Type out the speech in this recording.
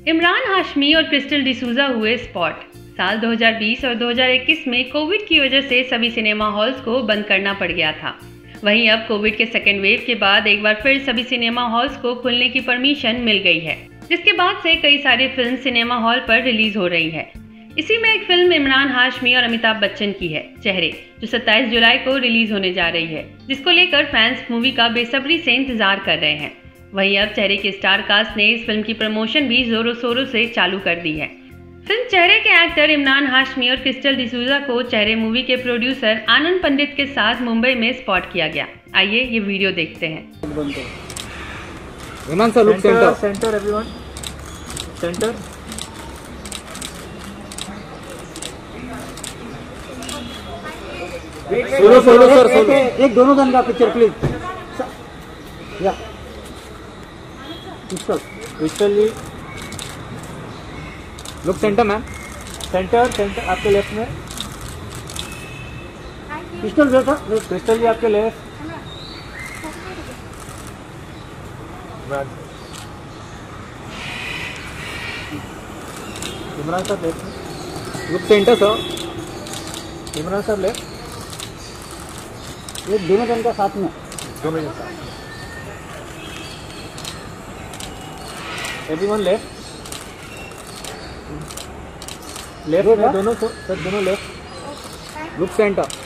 इमरान हाशमी और क्रिस्टल डिसूजा हुए स्पॉट। साल 2020 और 2021 में कोविड की वजह से सभी सिनेमा हॉल्स को बंद करना पड़ गया था। वहीं अब कोविड के सेकेंड वेव के बाद एक बार फिर सभी सिनेमा हॉल्स को खुलने की परमिशन मिल गई है, जिसके बाद से कई सारी फिल्म सिनेमा हॉल पर रिलीज हो रही है। इसी में एक फिल्म इमरान हाशमी और अमिताभ बच्चन की है, चेहरे, जो 27 जुलाई को रिलीज होने जा रही है, जिसको लेकर फैंस मूवी का बेसब्री से इंतजार कर रहे हैं। वहीं अब चेहरे के स्टार कास्ट ने इस फिल्म की प्रमोशन भी जोरों शोरों से चालू कर दी है। फिल्म चेहरे के एक्टर इमरान हाशमी और क्रिस्टल डिसूजा को चेहरे मूवी के प्रोड्यूसर आनंद पंडित के साथ मुंबई में स्पॉट किया गया। आइए ये वीडियो देखते हैं। Centre everyone, centre. Solo sir, एक दोनों जन का पिक्चर प्लीज। या Crystal ji, look centre ma'am. Centre आपके लेफ्ट में। क्रिस्टल बेटा, क्रिस्टल जी आपके लेफ्ट। इमरान साहब left. Look centre sir. Imran साहब लेफ्ट। ये दोनों जन का साथ में, दोनों के साथ। एवरीवन लेफ्ट में, दोनों सर, दोनों लेफ्ट। Look centre.